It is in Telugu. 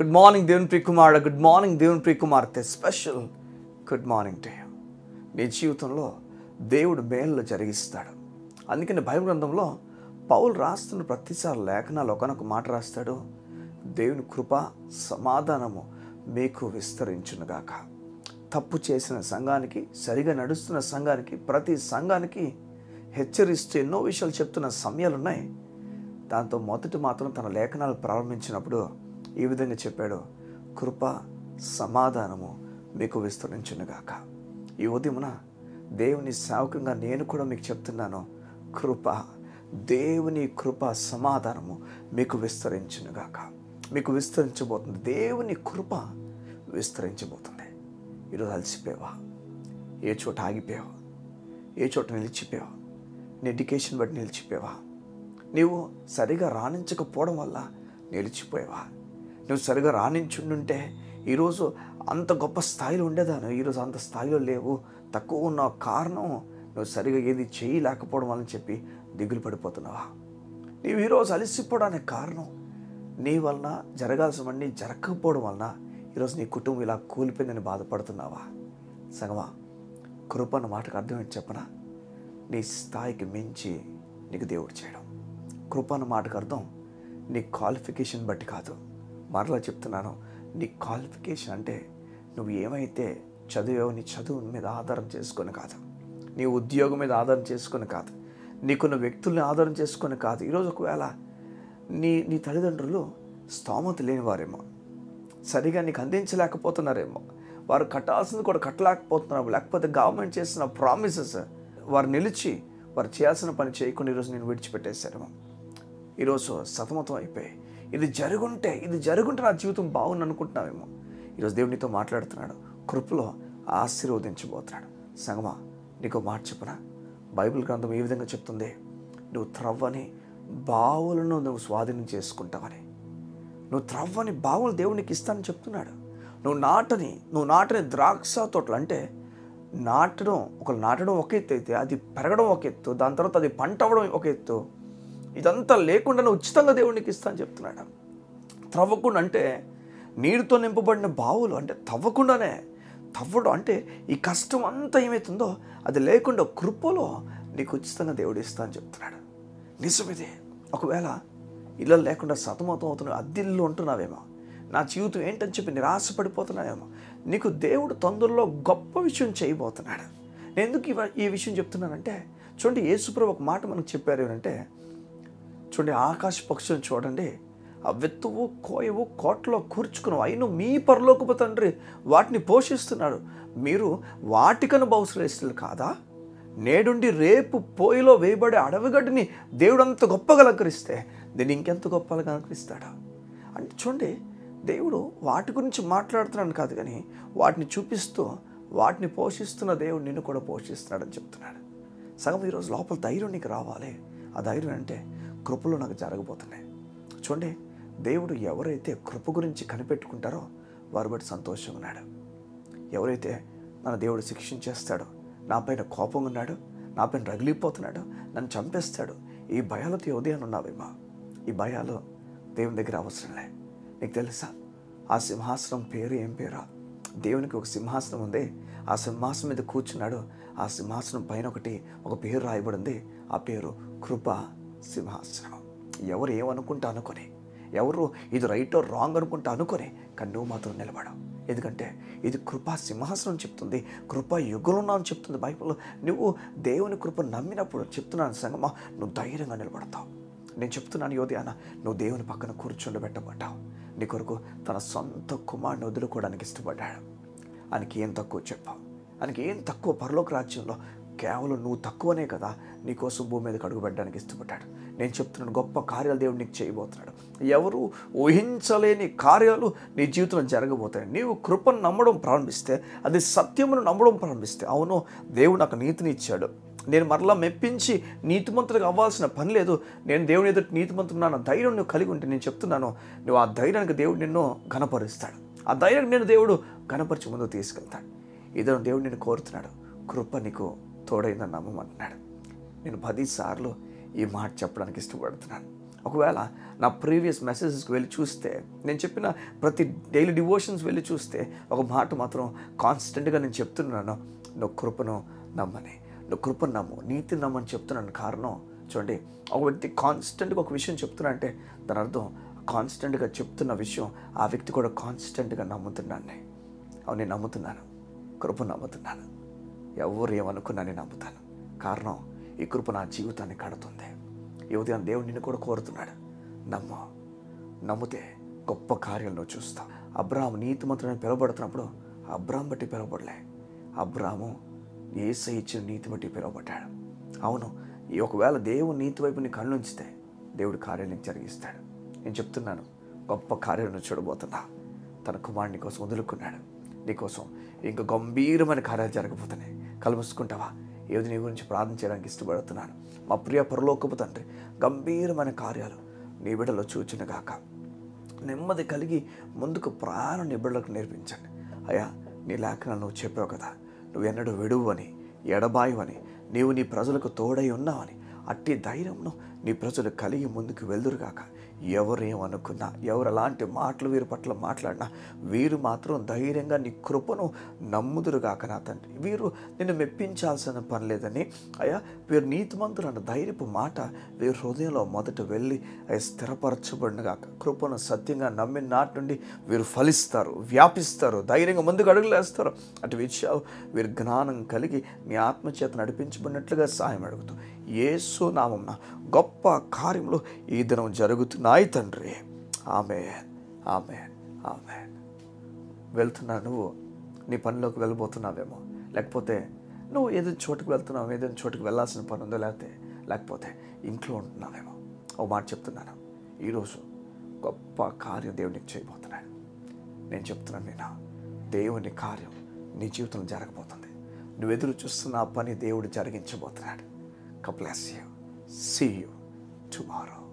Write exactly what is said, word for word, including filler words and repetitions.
గుడ్ మార్నింగ్ దేవుని ప్రియ కుమారుడు, గుడ్ మార్నింగ్ దేవుని ప్రియ కుమార్తె. Special good morning to you. నీ జీవితంలో దేవుడు మేలు జరిగిస్తాడు. అందుకని బైబిల్ గ్రంథంలో పౌలు రాస్తున్న ప్రతిసారి లేఖనాలు ఒకనొక మాట రాస్తాడు, దేవుని కృప సమాధానము మీకు విస్తరించునుగాక. తప్పు చేసిన సంఘానికి, సరిగా నడుస్తున్న సంఘానికి, ప్రతి సంఘానికి హెచ్చరిస్తూ ఎన్నో విషయాలు చెప్తున్న సమయాలు ఉన్నాయి. దాంతో మొదటి మాత్రం తన లేఖనాలు ప్రారంభించినప్పుడు ఈ విధంగా చెప్పాడు, కృప సమాధానము మీకు విస్తరించునుగాక. ఈ ఉదయమున దేవుని సేవకంగా నేను కూడా మీకు చెప్తున్నాను, కృప, దేవుని కృప సమాధానము మీకు విస్తరించునుగాక. మీకు విస్తరించబోతుంది. దేవుని కృప విస్తరించబోతుంది. ఈరోజు అలసిపోయావా? ఏ చోట ఆగిపోయావా? ఏ చోట నిలిచిపోయావా? నీ ఎడ్యుకేషన్ బట్టి నిలిచిపోయావా? నీవు సరిగా రాణించకపోవడం వల్ల నిలిచిపోయావా? నువ్వు సరిగా రాణించుండుంటే ఈరోజు అంత గొప్ప స్థాయిలో ఉండేదాను. ఈరోజు అంత స్థాయిలో లేవు. తక్కువ ఉన్న కారణం నువ్వు సరిగా ఏది చేయలేకపోవడం వల్ల చెప్పి దిగులు పడిపోతున్నావా? నీవు ఈరోజు అలసిపోవడానికి కారణం నీ వలన జరగాల్సినవన్నీ జరగకపోవడం వలన ఈరోజు నీ కుటుంబం ఇలా కూలిపోయిందని బాధపడుతున్నావా? సగమా, కృప అన్న మాటకు అర్థం ఏంటి చెప్పనా? నీ స్థాయికి మించి నీకు దేవుడు చేయడం. కృప అన్న మాటకు అర్థం నీ క్వాలిఫికేషన్ బట్టి కాదు. మరలా చెప్తున్నాను, నీ క్వాలిఫికేషన్ అంటే నువ్వు ఏమైతే చదివావో నీ చదువు మీద ఆధారం చేసుకొని కాదు, నీ ఉద్యోగం మీద ఆధారం చేసుకొని కాదు, నీకున్న వ్యక్తుల్ని ఆధారం చేసుకొని కాదు. ఈరోజు ఒకవేళ నీ నీ తల్లిదండ్రులు స్తోమత లేని వారేమో, సరిగా నీకు అందించలేకపోతున్నారేమో, వారు కట్టాల్సింది కూడా కట్టలేకపోతున్నారు, లేకపోతే గవర్నమెంట్ చేసిన ప్రామిసెస్ వారు నిలిచి వారు చేయాల్సిన పని చేయకుండా ఈరోజు నేను విడిచిపెట్టేశారేమో. ఈరోజు సతమతం అయిపోయి ఇది జరుగుంటే ఇది జరుగుంటే నా జీవితం బాగుంది అనుకుంటున్నావేమో. ఈరోజు దేవుడు నీతో మాట్లాడుతున్నాడు, కృపలో ఆశీర్వదించబోతున్నాడు. సంగమా, నీకు మాట చెప్పనా? బైబిల్ గ్రంథం ఈ విధంగా చెప్తుంది, నువ్వు త్రవ్వని బావులను నువ్వు స్వాధీనం చేసుకుంటావని. నువ్వు త్రవ్వని బావులు దేవునికి ఇస్తానని చెప్తున్నాడు. నువ్వు నాటని నువ్వు నాటని ద్రాక్ష తోటలు అంటే నాటడం ఒక నాటడం ఒక ఎత్తు అయితే అది పెరగడం ఒక ఎత్తు, దాని తర్వాత అది పంట అవ్వడం ఒక ఎత్తు. ఇదంతా లేకుండా నువ్వు ఉచితంగా దేవునికి ఇస్తానని చెప్తున్నాడు. త్రవ్వకుండా అంటే నీరుతో నింపబడిన బావులు అంటే తవ్వకుండానే, తవ్వడం అంటే ఈ కష్టం అంతా ఏమవుతుందో అది లేకుండా కృపలో నీకు ఉచితంగా దేవుడు ఇస్తా అని చెప్తున్నాడు. నిజమిదే. ఒకవేళ ఇల్లు లేకుండా సతమతం అవుతున్నావు, అద్దిల్లు ఉంటున్నావేమో, నా జీవితం ఏంటని చెప్పి నిరాశపడిపోతున్నావేమో, నీకు దేవుడు తొందరలో గొప్ప విషయం చేయబోతున్నాడు. నేను ఎందుకు ఇవ ఈ విషయం చెప్తున్నానంటే, చూడండి, యేసుప్రభు ఒక మాట మనకు చెప్పారు ఏమంటే, చూడండి, ఆకాశ పక్షులను చూడండి, ఆ వెత్తువు కోయవు కోటలో కూర్చుకుని అయిన మీ పరలోకపు తండ్రి వాటిని పోషిస్తున్నాడు. మీరు వాటికను బహుశ్రేష్ఠులు కాదా? నేడుండి రేపు పోయిలో వేయబడే అడవిగడ్డిని దేవుడు అంత గొప్పగా అలంకరిస్తే దీన్ని ఇంకెంత గొప్పగా అలంకరిస్తాడా? అంటే చూడండి, దేవుడు వాటి గురించి మాట్లాడుతున్నాడు కాదు, కానీ వాటిని చూపిస్తూ వాటిని పోషిస్తున్న దేవుడు నిన్ను కూడా పోషిస్తున్నాడని చెప్తున్నాడు. సగం ఈరోజు లోపల ధైర్యం నీకు రావాలి. ఆ ధైర్యం అంటే కృపలో నాకు జరగబోతున్నాయి. చూడండి, దేవుడు ఎవరైతే కృప గురించి కనిపెట్టుకుంటారో వారు బట్టి సంతోషంగా ఉన్నాడు. ఎవరైతే మన దేవుడు శిక్షించేస్తాడో, నా పైన కోపంగా ఉన్నాడు, నా పైన రగిలిపోతున్నాడు, నన్ను చంపేస్తాడు, ఈ భయాలతో ఉదయాన్ని ఉన్నావేమో. ఈ భయాలు దేవుని దగ్గర అవసరంలే. నీకు తెలుసా, ఆ సింహాసనం పేరు ఏం పేరా? దేవునికి ఒక సింహాసనం ఉంది. ఆ సింహాసనం మీద కూర్చున్నాడు. ఆ సింహాసనం పైన ఒకటి ఒక పేరు రాయబడింది. ఆ పేరు కృప సింహాసనం. ఎవరు ఏమనుకుంటా అనుకొని, ఎవరు ఇది రైటో రాంగ్ అనుకుంటా అనుకొని, కానీ నువ్వు మాత్రం నిలబడవు. ఎందుకంటే ఇది కృపా సింహాసనం చెప్తుంది, కృపా యుగంలో అని చెప్తుంది బైబిల్. నువ్వు దేవుని కృప నమ్మినప్పుడు చెప్తున్నాను సంగమా, నువ్వు ధైర్యంగా నిలబడతావు. నేను చెప్తున్నాను యోధ్యాన, నువ్వు దేవుని పక్కన కూర్చుండబెట్టబడ్డావు. నీ కొరకు తన సొంత కుమారుని వదులుకోవడానికి ఇష్టపడ్డాడు. ఆయనకి ఏం తక్కువ చెప్పావు? ఆయనకి ఏం తక్కువ? పరలోక రాజ్యంలో కేవలం నువ్వు తక్కువనే కదా నీకోసం భూమి మీదకి అడుగుపెట్టడానికి ఇష్టపడ్డాడు. నేను చెప్తున్నాను, గొప్ప కార్యాలు దేవుడు నీకు చేయబోతున్నాడు. ఎవరు ఊహించలేని కార్యాలు నీ జీవితంలో జరగబోతాయి. నీవు కృపను నమ్మడం ప్రారంభిస్తే, అది సత్యమును నమ్మడం ప్రారంభిస్తే, అవును దేవుడు నాకు నీతిని ఇచ్చాడు, నేను మరలా మెప్పించి నీతిమంతుడిగా అవ్వాల్సిన పని లేదు, నేను దేవుని ఎదుటి నీతిమంతుడున్నాను ధైర్యం నువ్వు కలిగి ఉంటే, నేను చెప్తున్నాను, నువ్వు ఆ ధైర్యానికి దేవుడు నిన్ను ఘనపరుస్తాడు. ఆ ధైర్యానికి నేను దేవుడు ఘనపరిచి ముందుకు తీసుకెళ్తాడు. ఇదే దేవుడు నిన్ను కోరుతున్నాడు. కృప నీకు తోడైందని నమ్మమంటున్నాడు. నేను పదిసార్లు ఈ మాట చెప్పడానికి ఇష్టపడుతున్నాను. ఒకవేళ నా ప్రీవియస్ మెసేజెస్కి వెళ్ళి చూస్తే, నేను చెప్పిన ప్రతి డైలీ డివోషన్స్ వెళ్ళి చూస్తే ఒక మాట మాత్రం కాన్స్టెంట్గా నేను చెప్తున్నాను, నువ్వు కృపను నమ్మని, నువ్వు కృపను నమ్ము, నీతిని నమ్మని చెప్తున్నాను. కారణం చూడండి, ఒక వ్యక్తి కాన్స్టెంట్గా ఒక విషయం చెప్తున్నా అంటే దాని అర్థం కాన్స్టెంట్గా చెప్తున్న విషయం ఆ వ్యక్తి కూడా కాన్స్టెంట్గా నమ్ముతున్నాను. అవును, నేను నమ్ముతున్నాను, కృప నమ్ముతున్నాను. ఎవరు ఏమనుకున్నా నేను నమ్ముతాను. కారణం ఈ కృప నా జీవితాన్ని కడుతుంది. ఈ ఉదయం దేవుడు నిన్ను కూడా కోరుతున్నాడు, నమ్ము. నమ్మితే గొప్ప కార్యాలు నువ్వు చూస్తావు. అబ్రాహాము నీతిమంతుడని పిలువబడుతున్నప్పుడు అబ్రాహాం బట్టి పిలువబడలే, అబ్రాహాము యేసయ్య ఇచ్చిన నీతి బట్టి పిలువబడ్డాడు. అవును, ఈ ఒకవేళ దేవుడు నీతి వైపు నీ కళ్ళు ఉంచితే దేవుడు కార్యాలు నీకు జరిగిస్తాడు. నేను చెప్తున్నాను, గొప్ప కార్యాలను చూడబోతున్నా. తన కుమారుని కోసం వదులుకున్నాడు, నీకోసం ఇంకా గంభీరమైన కార్యాలు జరగబోతున్నాయి. కళ్ళు మూసుకుంటావా? ఏది నీ గురించి ప్రార్థన చేయడానికి ఇష్టపడుతున్నాను. మా ప్రియ పరలోకపు తండ్రి, గంభీరమైన కార్యాలు నీ బిడ్డలో చూచునుగాక. నెమ్మది కలిగి ముందుకు ప్రాణం నీ బిడ్డలకు నేర్పించండి. అయ్యా, నీ లేఖనాలు నువ్వు చెప్పావు కదా, నువ్వు ఎన్నడూ విడువని ఎడబాయువని, నీవు నీ ప్రజలకు తోడై ఉన్నావని. అట్టి ధైర్యంను నీ ప్రజలు కలిగి ముందుకు వెళ్దురుగాక. ఎవరేమనుకున్నా, ఎవరు అలాంటి మాటలు వీరి పట్ల మాట్లాడినా వీరు మాత్రం ధైర్యంగా నీ కృపను నమ్ముదురుగాక. నా తండ్రి, వీరు నిన్ను మెప్పించాల్సిన పని లేదని అయ్యా, వీరు నీతిమంతులు అన్న ధైర్యపు మాట వీరి హృదయంలో మొదట వెళ్ళి అయ్యా స్థిరపరచబడినగాక. కృపను సత్యంగా నమ్మిన నాటి నుండి వీరు ఫలిస్తారు, వ్యాపిస్తారు, ధైర్యంగా ముందుకు అడుగులేస్తారు. అటు విషయాలు వీరు జ్ఞానం కలిగి నీ ఆత్మచేత నడిపించబడినట్లుగా సాయం అడుగుతూ యేసు నామమున గొప్ప కార్యములు ఈ దినం జరుగుతున్నాయి తండ్రి. ఆమేన్, ఆమేన్, ఆమేన్. వెళ్తున్నా, నువ్వు నీ పనిలోకి వెళ్ళబోతున్నావేమో, లేకపోతే నువ్వు ఏదైనా చోటుకు వెళ్తున్నావు, ఏదైనా చోటుకు వెళ్ళాల్సిన పని ఉందో, లేకపోతే లేకపోతే ఇంట్లో ఉంటున్నావేమో. ఓ మాట చెప్తున్నాను, ఈరోజు గొప్ప కార్యం దేవునికి చేయబోతున్నాడు. నేను చెప్తున్నాను, నేను దేవుని కార్యం నీ జీవితంలో జరగబోతుంది. నువ్వు ఎదురు చూస్తున్న ఆ పని దేవుడు జరిగించబోతున్నాడు. God bless you. See you tomorrow.